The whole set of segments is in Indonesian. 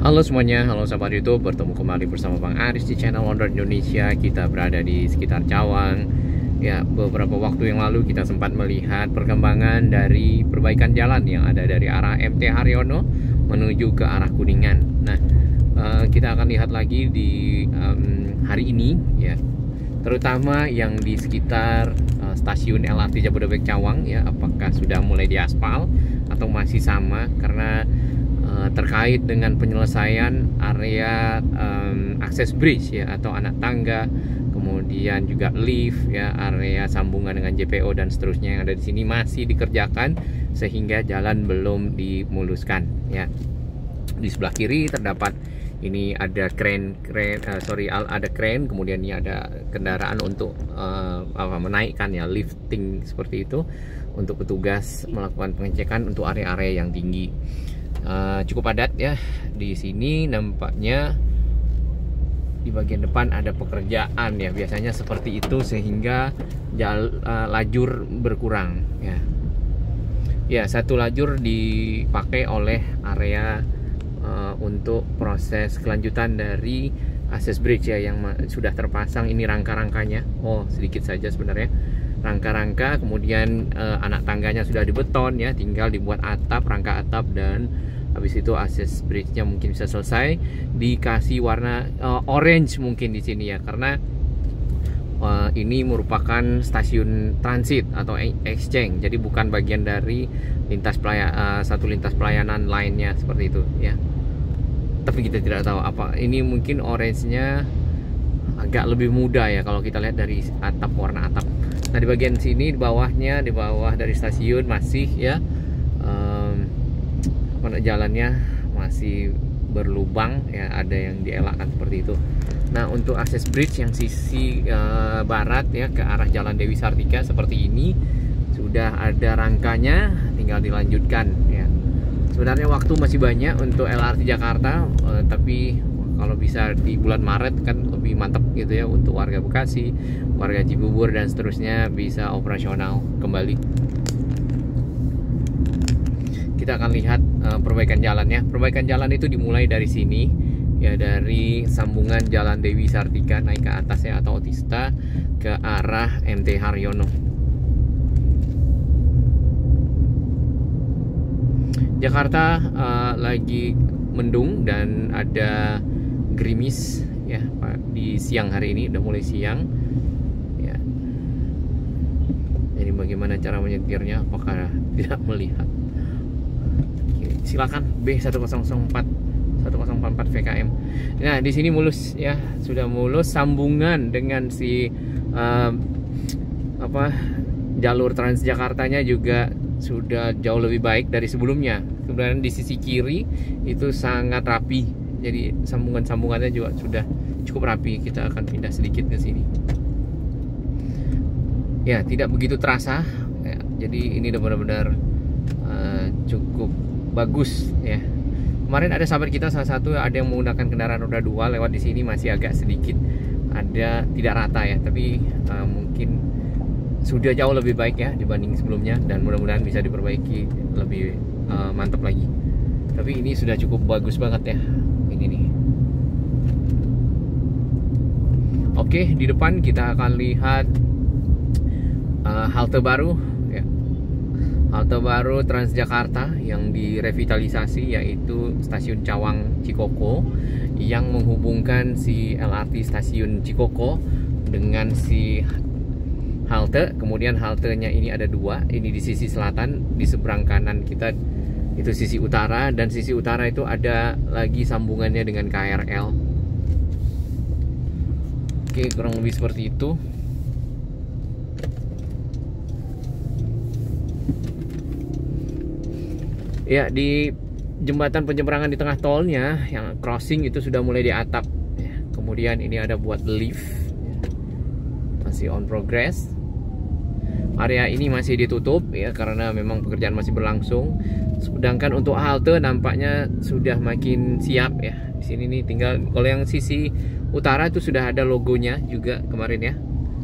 Halo semuanya, halo sahabat YouTube, bertemu kembali bersama Bang Aris di channel On Road Indonesia. Kita berada di sekitar Cawang. Ya, beberapa waktu yang lalu kita sempat melihat perkembangan dari perbaikan jalan yang ada dari arah MT Haryono menuju ke arah Kuningan. Nah, kita akan lihat lagi di hari ini, ya, terutama yang di sekitar stasiun LRT Jabodebek Cawang, ya, apakah sudah mulai diaspal atau masih sama, karena terkait dengan penyelesaian area akses bridge, ya, atau anak tangga, kemudian juga lift, ya, area sambungan dengan JPO dan seterusnya yang ada di sini masih dikerjakan sehingga jalan belum dimuluskan, ya. Di sebelah kiri terdapat ini ada ada kren, kemudian ini ada kendaraan untuk menaikkan, ya, lifting seperti itu untuk petugas melakukan pengecekan untuk area-area yang tinggi. Cukup padat, ya, di sini nampaknya di bagian depan ada pekerjaan, ya, biasanya seperti itu sehingga lajur berkurang, ya. Ya, satu lajur dipakai oleh area untuk proses kelanjutan dari akses bridge, ya, yang sudah terpasang ini rangka-rangkanya. Oh, sedikit saja sebenarnya rangka-rangka, kemudian anak tangganya sudah dibeton, ya, tinggal dibuat atap, rangka atap, dan habis itu akses bridge-nya mungkin bisa selesai, dikasih warna orange mungkin di sini, ya, karena ini merupakan stasiun transit atau exchange, jadi bukan bagian dari satu lintas pelayanan lainnya seperti itu, ya. Tapi kita tidak tahu apa ini, mungkin orange-nya agak lebih muda, ya, kalau kita lihat dari atap, warna atap. Nah, di bagian sini, di bawahnya, di bawah dari stasiun masih, ya, jalannya masih berlubang, ya, ada yang dielakkan seperti itu. Nah, untuk akses bridge yang sisi barat, ya, ke arah Jalan Dewi Sartika seperti ini sudah ada rangkanya, tinggal dilanjutkan, ya. Sebenarnya waktu masih banyak untuk LRT Jakarta, tapi kalau bisa di bulan Maret kan lebih mantap gitu, ya, untuk warga Bekasi, warga Cibubur dan seterusnya bisa operasional kembali. Kita akan lihat perbaikan jalannya. Perbaikan jalan itu dimulai dari sini, ya, dari sambungan Jalan Dewi Sartika naik ke atasnya atau Otista ke arah MT Haryono. Jakarta lagi mendung dan ada gerimis, ya, di siang hari ini, udah mulai siang, ya. Jadi bagaimana cara menyetirnya, apakah tidak melihat? Silakan B1004 1044 VKM. Nah, di sini mulus, ya, sudah mulus sambungan dengan si jalur Transjakartanya juga sudah jauh lebih baik dari sebelumnya. Kemudian di sisi kiri itu sangat rapi, jadi sambungannya juga sudah cukup rapi. Kita akan pindah sedikit ke sini. Ya, tidak begitu terasa, ya, jadi ini udah benar-benar cukup bagus, ya. Kemarin ada sahabat kita salah satu ada yang menggunakan kendaraan roda 2 lewat di sini, masih agak sedikit ada tidak rata, ya, tapi mungkin sudah jauh lebih baik, ya, dibanding sebelumnya, dan mudah-mudahan bisa diperbaiki lebih mantap lagi. Tapi ini sudah cukup bagus banget, ya, ini nih. Oke, di depan kita akan lihat halte baru, ya. Halte baru Transjakarta yang direvitalisasi, yaitu stasiun Cawang Cikoko, yang menghubungkan si LRT stasiun Cikoko dengan si halte. Kemudian haltenya ini ada dua, ini di sisi selatan, di seberang kanan kita itu sisi utara, dan sisi utara itu ada lagi sambungannya dengan KRL. Oke, kurang lebih seperti itu. Ya, di jembatan penyeberangan di tengah tolnya yang crossing itu sudah mulai di atap, ya. Kemudian ini ada buat lift, ya, masih on progress. Area ini masih ditutup, ya, karena memang pekerjaan masih berlangsung. Sedangkan untuk halte nampaknya sudah makin siap, ya. Di sini nih tinggal, kalau yang sisi utara itu sudah ada logonya juga kemarin, ya.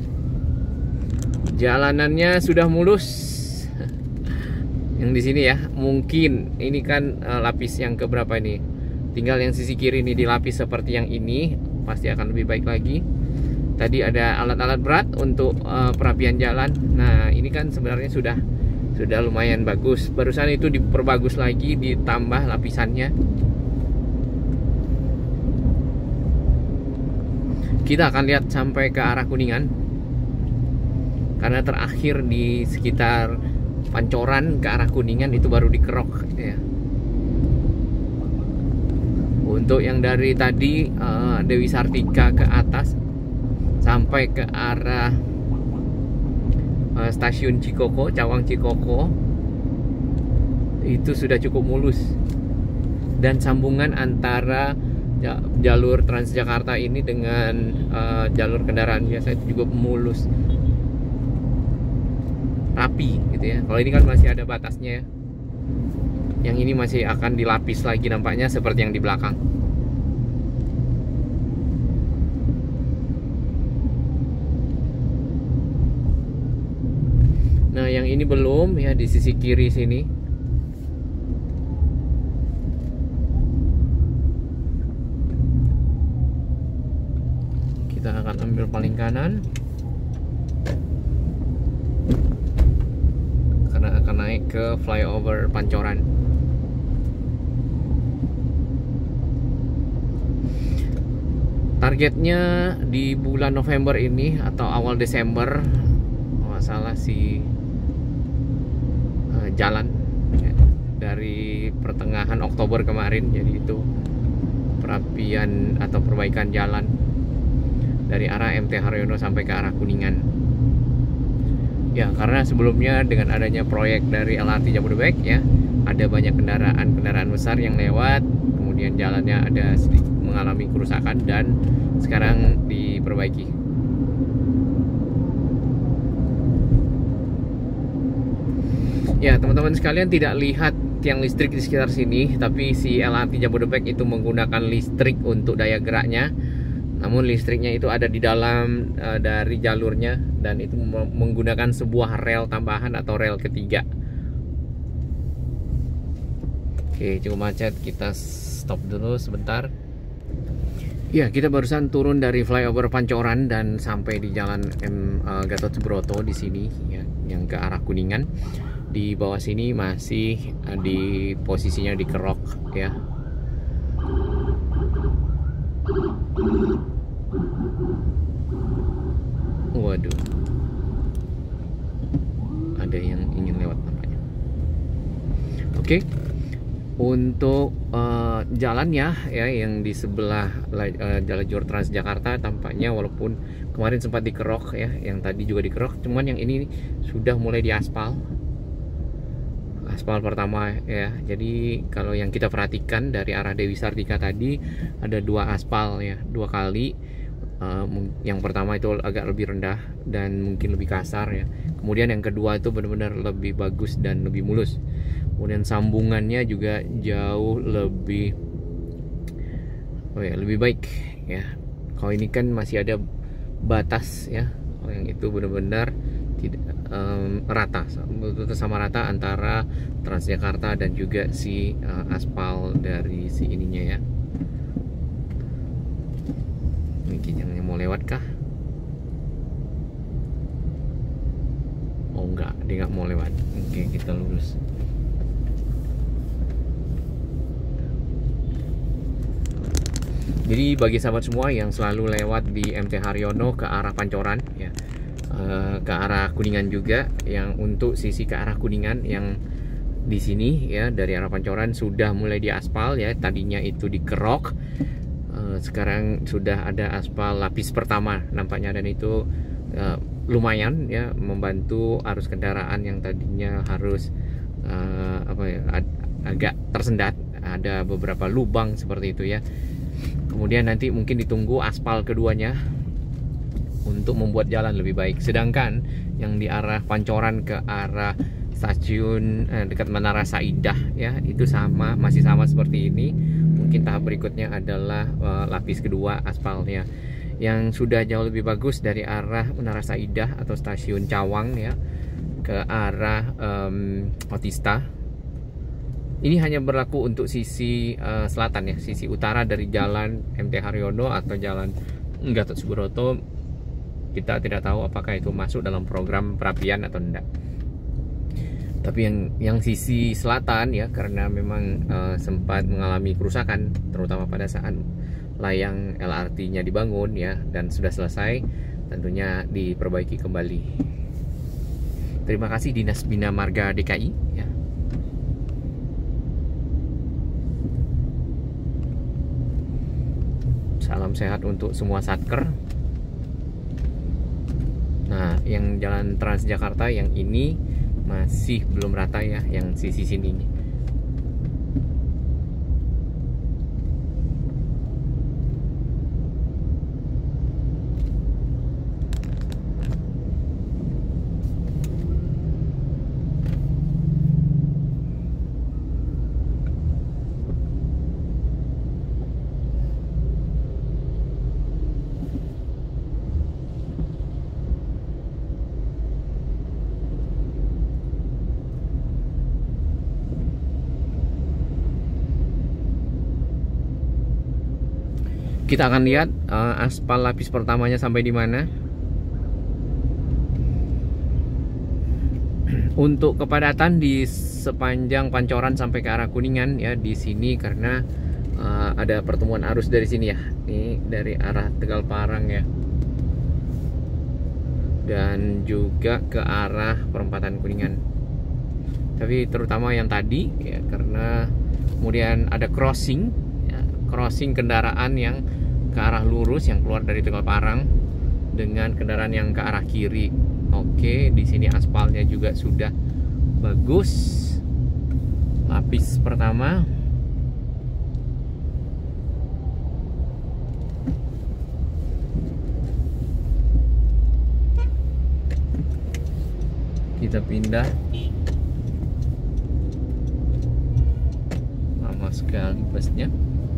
Jalanannya sudah mulus. Yang di sini, ya, mungkin ini kan lapis yang keberapa ini? Tinggal yang sisi kiri ini dilapis seperti yang ini, pasti akan lebih baik lagi. Tadi ada alat-alat berat untuk perapian jalan. Nah, ini kan sebenarnya sudah lumayan bagus. Barusan itu diperbagus lagi, ditambah lapisannya. Kita akan lihat sampai ke arah Kuningan, karena terakhir di sekitar Pancoran ke arah Kuningan itu baru dikerok ya. Untuk yang dari tadi Dewi Sartika ke atas sampai ke arah stasiun Cikoko, Cawang Cikoko, itu sudah cukup mulus. Dan sambungan antara jalur Transjakarta ini dengan jalur kendaraan biasa itu juga mulus, rapi gitu ya. Kalau ini kan masih ada batasnya ya. Yang ini masih akan dilapis lagi nampaknya, seperti yang di belakang. Nah, yang ini belum ya, di sisi kiri sini. Kita akan ambil paling kanan, karena akan naik ke flyover Pancoran. Targetnya di bulan November ini atau awal Desember, nggak salah sih, jalan ya, dari pertengahan Oktober kemarin. Jadi itu perapian atau perbaikan jalan dari arah MT Haryono sampai ke arah Kuningan. Ya, karena sebelumnya dengan adanya proyek dari LRT Jabodebek ya, ada banyak kendaraan besar yang lewat, kemudian jalannya ada sedikit mengalami kerusakan dan sekarang diperbaiki. Ya, teman-teman sekalian, tidak lihat tiang listrik di sekitar sini, tapi si LRT Jabodebek itu menggunakan listrik untuk daya geraknya. Namun listriknya itu ada di dalam dari jalurnya, dan itu menggunakan sebuah rel tambahan atau rel ketiga. Oke, cukup macet, kita stop dulu sebentar. Ya, kita barusan turun dari flyover Pancoran dan sampai di jalan Gatot Subroto di sini ya, yang ke arah Kuningan. Di bawah sini masih di posisinya dikerok ya. Waduh, ada yang ingin lewat nampaknya. Oke. Untuk jalannya ya, yang di sebelah jalur Transjakarta tampaknya walaupun kemarin sempat dikerok ya, yang tadi juga dikerok, cuman yang ini sudah mulai diaspal. Aspal pertama ya. Jadi kalau yang kita perhatikan dari arah Dewi Sartika tadi ada dua aspal ya, dua kali. Yang pertama itu agak lebih rendah dan mungkin lebih kasar ya. Kemudian yang kedua itu benar-benar lebih bagus dan lebih mulus. Kemudian sambungannya juga jauh lebih lebih baik ya. Kalau ini kan masih ada batas ya. Kalau yang itu benar-benar tidak rata, betul sama rata antara Transjakarta dan juga si aspal dari si ininya ya. Mungkin yang mau lewat kah? Oh enggak, dia nggak mau lewat. Oke, kita lurus. Jadi bagi sahabat semua yang selalu lewat di MT Haryono ke arah Pancoran ya, ke arah Kuningan juga, yang untuk sisi ke arah Kuningan yang di sini ya, dari arah Pancoran sudah mulai diaspal ya. Tadinya itu dikerok, sekarang sudah ada aspal lapis pertama nampaknya, dan itu lumayan ya membantu arus kendaraan yang tadinya harus agak tersendat, ada beberapa lubang seperti itu ya. Kemudian nanti mungkin ditunggu aspal keduanya untuk membuat jalan lebih baik. Sedangkan yang di arah Pancoran ke arah stasiun dekat Menara Saidah ya, itu masih sama seperti ini. Mungkin tahap berikutnya adalah lapis kedua aspalnya, yang sudah jauh lebih bagus dari arah Menara Saidah atau stasiun Cawang ya ke arah Otista. Ini hanya berlaku untuk sisi selatan ya, sisi utara dari jalan MT Haryono atau jalan Gatot Subroto. Kita tidak tahu apakah itu masuk dalam program perapian atau tidak. Tapi yang sisi selatan ya, karena memang sempat mengalami kerusakan, terutama pada saat layang LRT-nya dibangun ya, dan sudah selesai, tentunya diperbaiki kembali. Terima kasih Dinas Bina Marga DKI ya. Salam sehat untuk semua satker. Nah, yang jalan Transjakarta yang ini masih belum rata ya, yang sisi sini. Kita akan lihat aspal lapis pertamanya sampai di mana. Untuk kepadatan di sepanjang Pancoran sampai ke arah Kuningan ya, di sini karena ada pertemuan arus dari sini ya. Ini dari arah Tegal Parang ya. Dan juga ke arah perempatan Kuningan. Tapi terutama yang tadi ya, karena kemudian ada crossing kendaraan yang ke arah lurus yang keluar dari Tegal Parang dengan kendaraan yang ke arah kiri. Oke, di sini aspalnya juga sudah bagus. Lapis pertama. Kita pindah. Lama sekali busnya.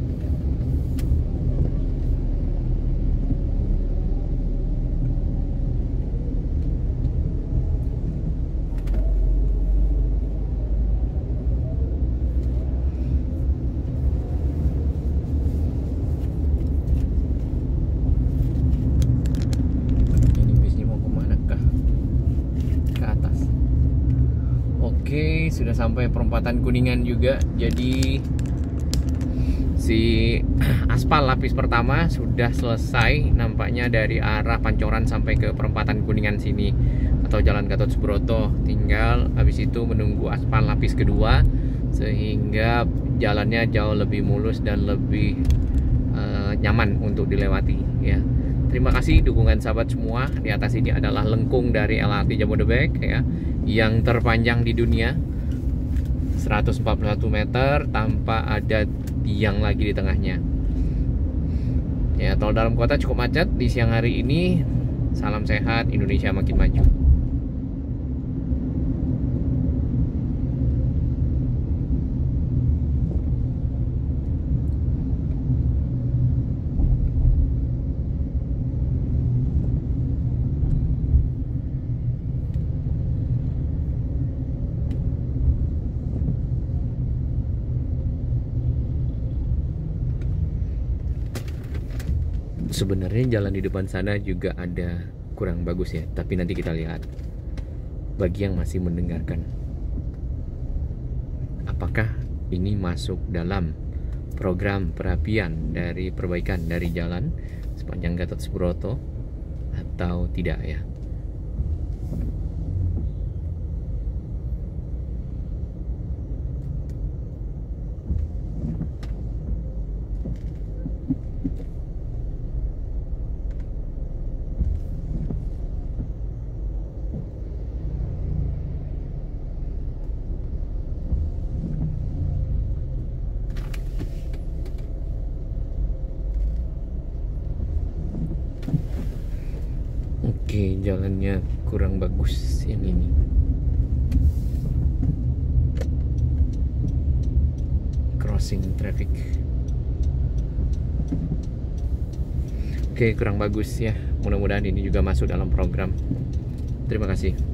Oke, sudah sampai perempatan Kuningan juga. Jadi si aspal lapis pertama sudah selesai nampaknya dari arah Pancoran sampai ke perempatan Kuningan sini atau Jalan Gatot Subroto. Tinggal habis itu menunggu aspal lapis kedua sehingga jalannya jauh lebih mulus dan lebih nyaman untuk dilewati ya. Terima kasih dukungan sahabat semua. Di atas ini adalah lengkung dari LRT Jabodebek ya, yang terpanjang di dunia, 141 meter tanpa ada tiang lagi di tengahnya. Ya, tol dalam kota cukup macet di siang hari ini. Salam sehat, Indonesia makin maju. Sebenarnya jalan di depan sana juga ada kurang bagus ya, tapi nanti kita lihat. Bagi yang masih mendengarkan, apakah ini masuk dalam program perapian dari perbaikan dari jalan sepanjang Gatot Subroto atau tidak ya? Oke, jalannya kurang bagus yang ini. Crossing traffic. Oke, kurang bagus ya. Mudah-mudahan ini juga masuk dalam program. Terima kasih.